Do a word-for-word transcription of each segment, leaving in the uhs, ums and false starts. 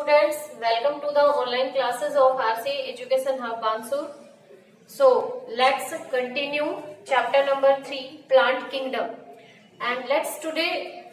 students, welcome to the online classes of R C Education Hub Bansur. So let's continue chapter number three, Plant Kingdom, and let's today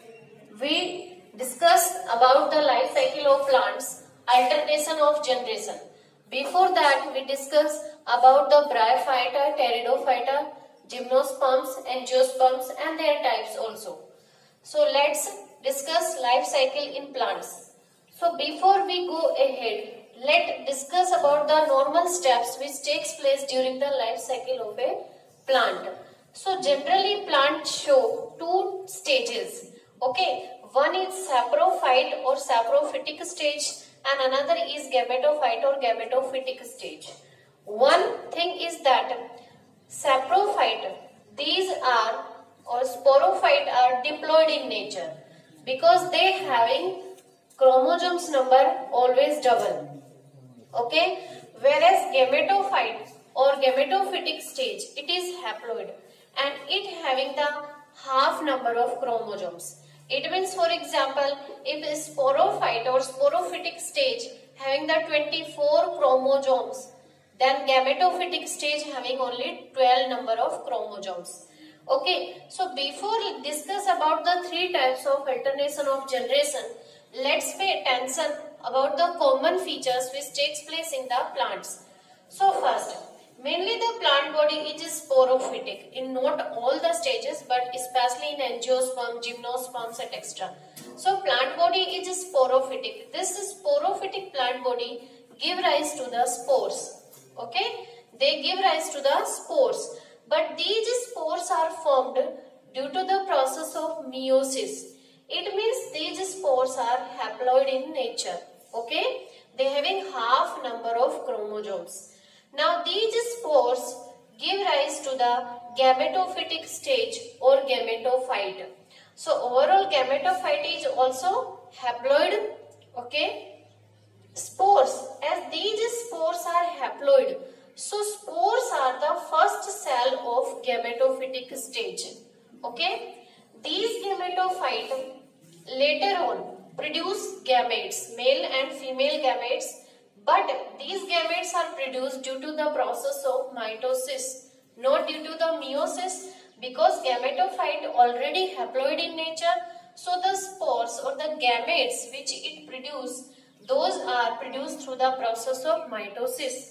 we discuss about the life cycle of plants, alternation of generation. Before that, we discuss about the bryophyta, pteridophyta, gymnosperms, angiosperms, and their types also. So let's discuss life cycle in plants. So before we go ahead, let's discuss about the normal steps which takes place during the life cycle of a plant. So generally plants show two stages. Okay, one is saprophyte or saprophytic stage and another is gametophyte or gametophytic stage. One thing is that saprophyte, these are or sporophyte are diploid in nature because they having chromosomes number always double. Okay, whereas gametophyte or gametophytic stage, it is haploid and it having the half number of chromosomes. It means, for example, if a sporophyte or sporophytic stage having the twenty-four chromosomes, then gametophytic stage having only twelve number of chromosomes. Okay, so before we discuss about the three types of alternation of generation, let's pay attention about the common features which takes place in the plants. So first, mainly the plant body is sporophytic in not all the stages but especially in angiosperm, gymnosperms, et cetera. So plant body is sporophytic. This sporophytic plant body give rise to the spores. Okay, they give rise to the spores. But these spores are formed due to the process of meiosis. It means these spores are haploid in nature. Okay, they having half number of chromosomes. Now these spores give rise to the gametophytic stage or gametophyte. So overall gametophyte is also haploid. Okay, spores, as these spores are haploid, so spores are the first cell of gametophytic stage. Okay, these gametophyte later on produce gametes, male and female gametes, but these gametes are produced due to the process of mitosis, not due to the meiosis, because gametophyte already haploid in nature. So the spores or the gametes which it produces, those are produced through the process of mitosis.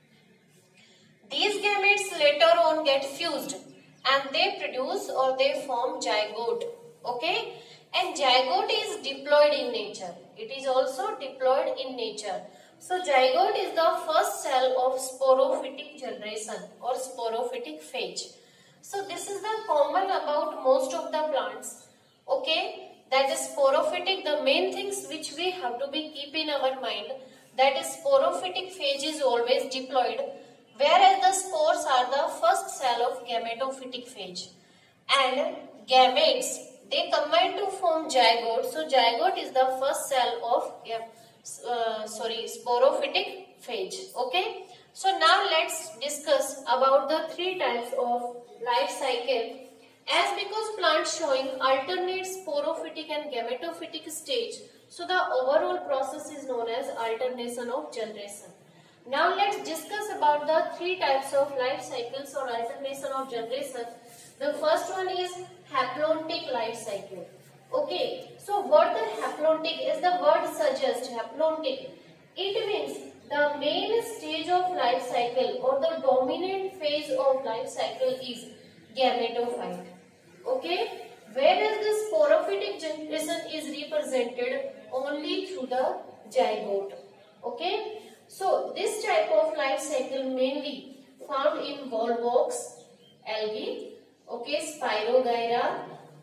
These gametes later on get fused and they produce or they form zygote. Okay, and zygote is diploid in nature. It is also diploid in nature. So zygote is the first cell of sporophytic generation or sporophytic phase. So this is the common about most of the plants. Okay, that is sporophytic. The main things which we have to be keep in our mind, that is sporophytic phase is always diploid, whereas the spores are the first cell of gametophytic phase. And gametes, they combine to form zygote. So zygote is the first cell of uh, sorry sporophytic phase. Okay. So now let's discuss about the three types of life cycle. As because plants showing alternate sporophytic and gametophytic stage, so the overall process is known as alternation of generation. Now let's discuss about the three types of life cycles or alternation of generation. The first one is haplontic life cycle. Okay, so what the haplontic is, the word suggests, haplontic. It means the main stage of life cycle or the dominant phase of life cycle is gametophyte. Okay, whereas the sporophytic generation is represented only through the zygote. Okay. So this type of life cycle mainly found in volvox, algae, okay, Spirogyra,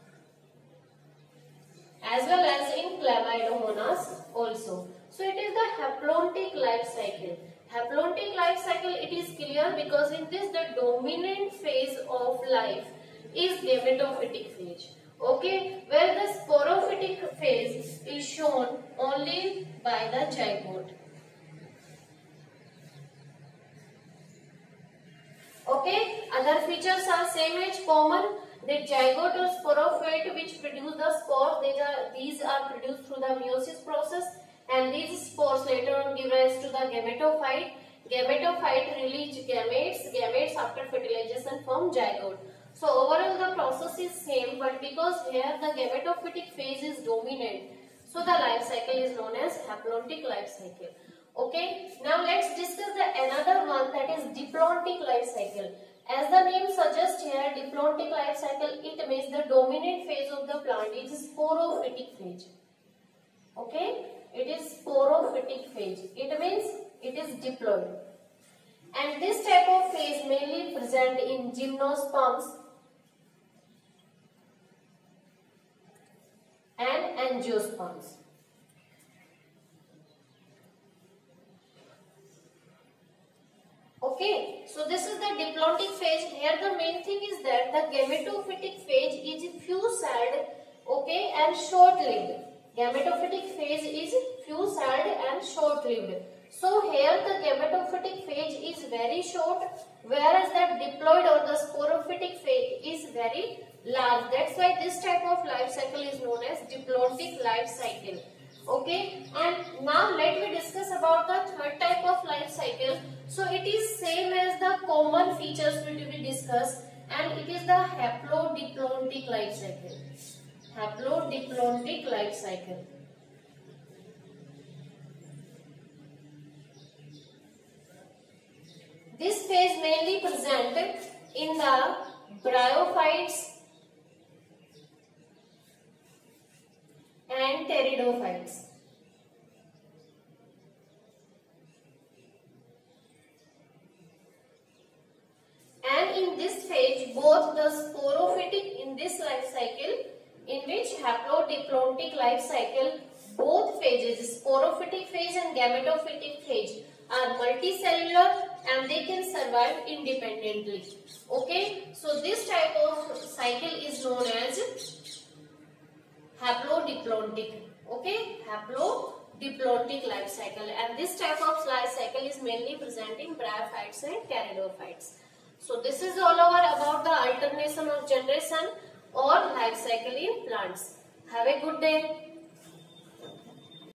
as well as in Chlamydomonas also. So it is the haplontic life cycle. Haplontic life cycle, it is clear because in this the dominant phase of life is gametophytic phase. Okay, where the sporophytic phase is shown only by the zygote. Okay, other features are same as common. The zygote or sporophyte which produce the spores, these are, these are produced through the meiosis process, and these spores later on give rise to the gametophyte. Gametophyte release gametes, gametes after fertilization from zygote. So overall the process is same, but because here the gametophytic phase is dominant, so the life cycle is known as haplontic life cycle. Okay, now let's discuss the another one, that is diplontic life cycle. As the name suggests here, diplontic life cycle, it means the dominant phase of the plant is sporophytic phase. Okay, it is sporophytic phase. It means it is diploid. And this type of phase mainly present in gymnosperms and angiosperms. Okay, so this is the diplontic phase. Here the main thing is that the gametophytic phase is few-celled, okay, and short-lived. Gametophytic phase is few-celled and short-lived. So here the gametophytic phase is very short, whereas the diploid or the sporophytic phase is very large. That's why this type of life cycle is known as diplontic life cycle. Okay, and now let me discuss about the third type of life cycle. So it is same as the common features which we discussed, and it is the haplodiplontic life cycle. Haplodiplontic life cycle. This phase mainly present in the bryophytes and pteridophytes. And in this phase, both the sporophytic in this life cycle, in which haplodiplontic life cycle, both phases, sporophytic phase and gametophytic phase, are multicellular and they can survive independently. Okay, so this type of cycle is known as haplodiplontic. Okay, haplodiplontic life cycle, and this type of life cycle is mainly present in bryophytes and pteridophytes. So this is all over about the alternation of generation or life cycle in plants. Have a good day.